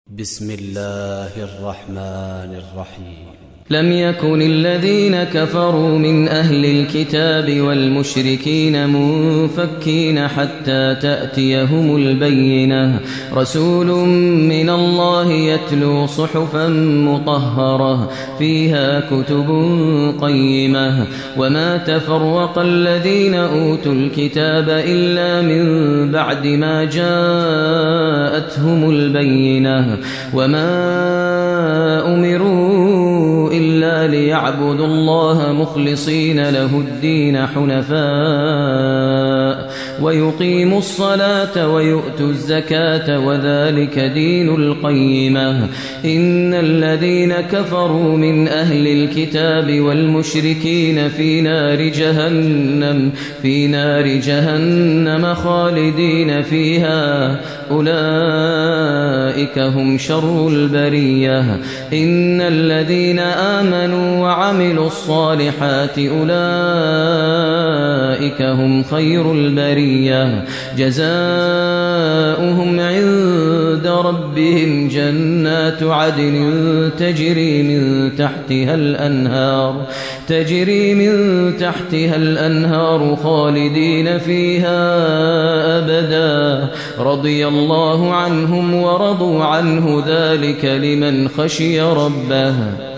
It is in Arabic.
بسم الله الرحمن الرحيم. لم يكن الذين كفروا من أهل الكتاب والمشركين منفكين حتى تأتيهم البينة، رسول من الله يتلو صحفا مطهرة فيها كتب قيمة، وما تفرق الذين أوتوا الكتاب إلا من بعد ما جاءتهم البينة، وما أمروا إلا ليعبدوا الله مخلصين له الدين حنفاء ويقيموا الصلاة ويؤتوا الزكاة وذلك دين القيمة. إن الذين كفروا من أهل الكتاب والمشركين في نار جهنم خالدين فيها، أولئك هم شر البرية. إن الذين آمنوا وعملوا الصالحات أولئك هم خير البرية، جزاؤهم عند ربهم جنات عدن تجري من تحتها الأنهار خالدين فيها أبدا، رضي الله عنهم ورضوا عنه، ذلك لمن خشي ربه.